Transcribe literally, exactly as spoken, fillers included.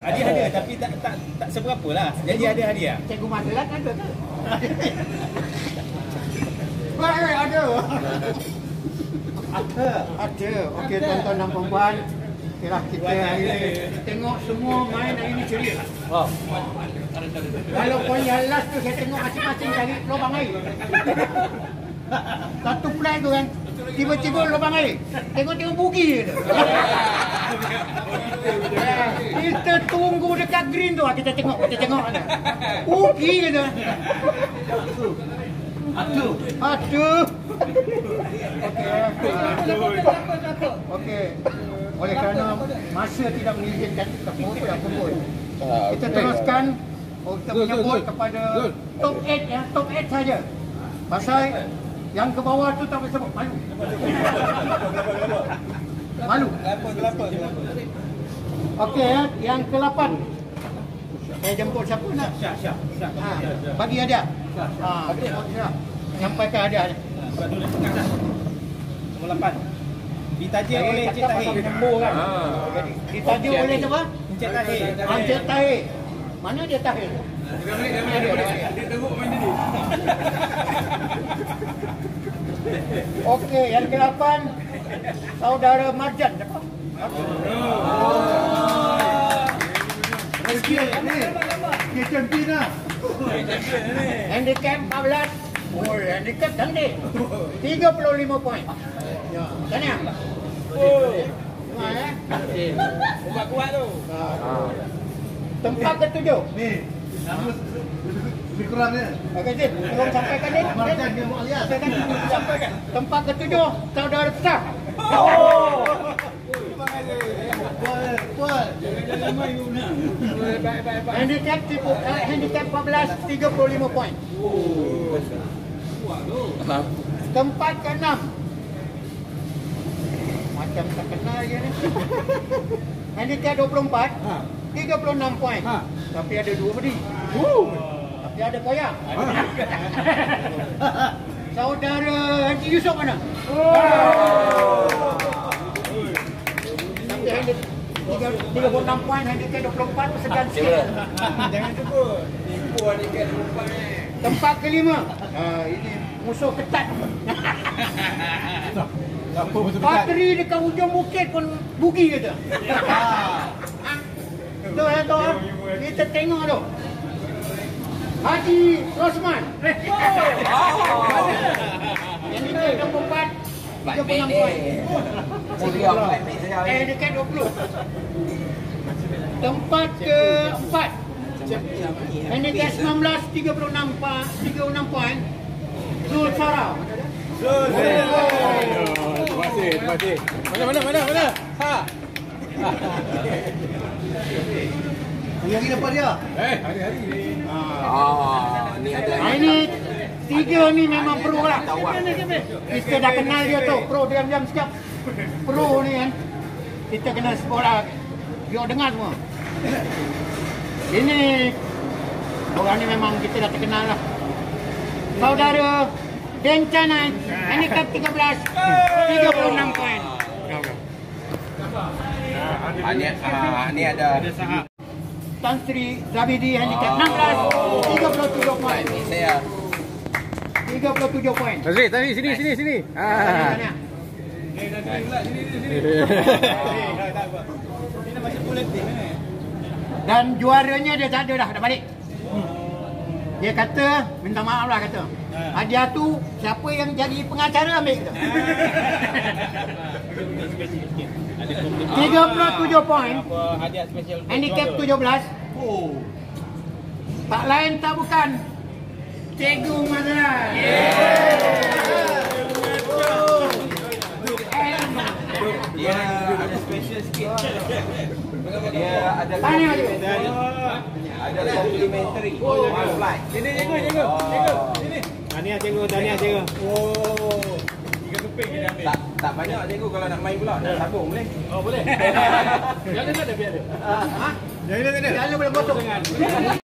Hadiah ada tapi tak tak tak seberapa lah. Jadi ada hadiah. Cikgu Madelat ada tu. Baik, ada. Ada. Ada. Okey, tuan-tuan dan puan-puan. Kira kita hari ni tengok semua main hari ni ceria. Oh. Kalau poin yang last tu saya tengok masing-masing cari lubang air. Satu flag tu kan, tiba-tiba lubang air. Tengok-tengok bugi je tu. Kita tunggu dekat green tu, kita tengok, kita tengok ada. Bugi je tu. Aduh. Aduh. Okey. Okey. Oleh kerana masa tidak mengizinkan kita pun dah kumpul. Kita teruskan oh, kita menyebut kepada top lapan ya, top lapan saja. Pasal yang ke bawah tu tak boleh sebut, malu. Malu. Okey ya, yang ke lapan. Saya jemput siapa nak? Syah, Syah. Ha, bagi hadiah. Ha, Syah. Nyampaikan hadiah. Nombor lapan. Ditaja oleh Encik Tahir. Kan? Ditaja oleh siapa? Encik Tahir. Encik Tahir. Mana dia Tahir? Dia teruk main jadi. Okey, yang ke lapan saudara Marjan. Siapa? Rezeki ni. Dia champion lah. Handicap empat belas. Oh, handicap cantik. tiga puluh lima poin. Ya, tanya. Oh. Mana? Ubat kuat tu. Tempat ketujuh. Ni. Lebih kurang dia. Okey, Zin. Tolong sampaikan ni. Marjan dia buat alias. Sampaikan. Tempat ketujuh, saudara Sah. Oh. Puan, puan. Handicap tipu, uh, handicap empat belas, tiga puluh lima poin. Tempat keenam. Macam tak kenal je ni. Handicap dua puluh empat, tiga puluh enam poin. Tapi ada dua beri. Tapi ada koyak. Saudara Haji Yusof mana? Tapi handicap tiga puluh enam poin, handicap dua puluh empat, segan sikit. Jangan sebut. Tipu handicap dua puluh empat ni. Tempat kelima. Ha, ini musuh ketat. Patri dekat ujung bukit pun bugi je tu. Tu ya tu. Kita tengok tu. Haji Rosman. Yang ini dua puluh empat, tiga puluh enam poin. Eh, dekat dua puluh. Tempat keempat. Handicap sembilan belas, tiga puluh enam, tiga puluh enam poin. Zul Farah. Zul. Terima kasih, terima kasih. Mana mana mana mana? Ha. Hari-hari dapat dia. Eh, hari-hari ni. Ah, ni ada. Ini tiga ni memang pro lah. Kita dah kenal dia tu, pro diam-diam sikap. Pro ni kan. Kita kena sekolah. Dia dengar semua. Ini orang ni memang kita dah terkenal lah. Saudara Dencanai, handicap tiga belas, tiga puluh enam poin. Ni ah ni ada Tan Sri Zabidi, handicap enam belas, tiga puluh tujuh poin. saya. tiga puluh tujuh poin. Nazri, tadi sini sini sini. Ah. Ni dah pula sini sini. Ini masih politik ni. Dan juaranya dia tak ada dah, dah balik. Dia kata, minta maaf lah kata. Hadiah tu, siapa yang jadi pengacara ambil kata. tiga puluh tujuh poin. Hadiah special. Handicap tujuh belas. Tak lain tak bukan. Cikgu Madelat. Dia ada special sikit. Dia ada Tanya dia. ada complimentary. One flight. Sini cikgu, cikgu. Cikgu, sini. Tahniah cikgu, tahniah cikgu. Oh. Tiga keping dia ambil. Tak tak banyak cikgu kalau nak main pula. Nak sambung boleh? Oh, boleh. Jangan ada biar ada. Ha? Jangan ada. Jangan boleh potong.